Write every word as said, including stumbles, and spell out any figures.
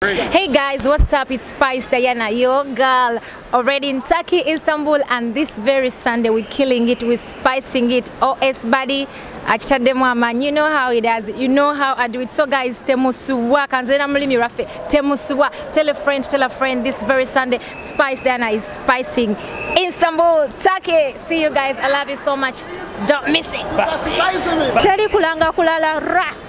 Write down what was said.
Hey guys, what's up? It's Spice Diana, your girl, already in Turkey, Istanbul, and this very Sunday we're killing it, we're spicing it. O S Buddy, man, you know how it does, you know how I do it. So guys, temusuwa, kanzena mlimi rafe, temusuwa, tell a friend, tell a friend, this very Sunday, Spice Diana is spicing Istanbul, Turkey. See you guys, I love you so much, don't miss it. Teri kulanga kulala ra.